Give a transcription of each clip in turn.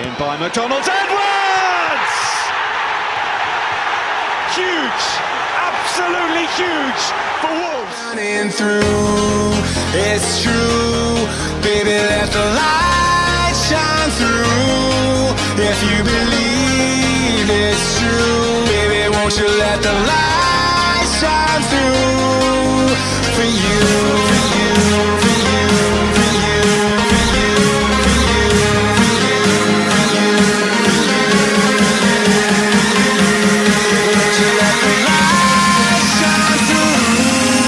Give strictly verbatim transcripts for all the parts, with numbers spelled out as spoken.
In by McDonald's, Edwards! Huge, absolutely huge for Wolves. Running through, it's true, baby, let the light shine through. If you believe it's true, baby, won't you let the light shine through for you, for you, for you, for you, for you, for you, for you, for you, for you. Won't you let the light shine through?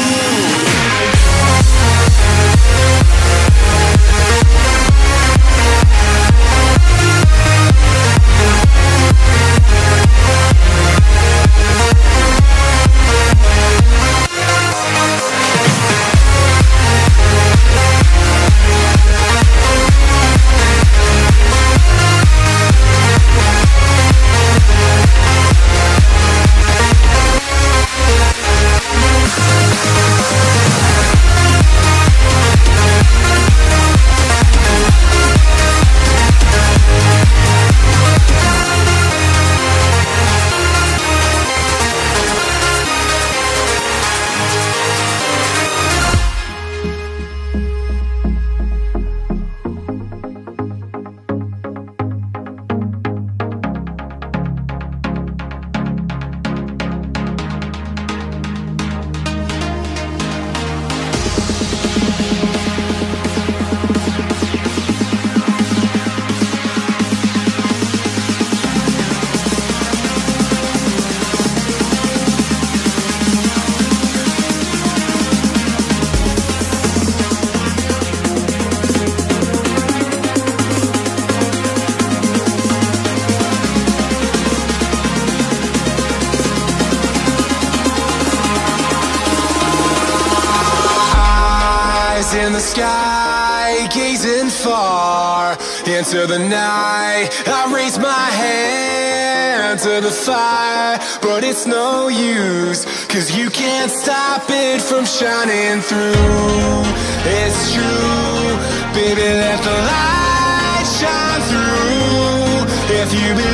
In the sky, gazing far into the night, I raise my hand to the fire, but it's no use, cause you can't stop it from shining through. It's true, baby, let the light shine through. If you believe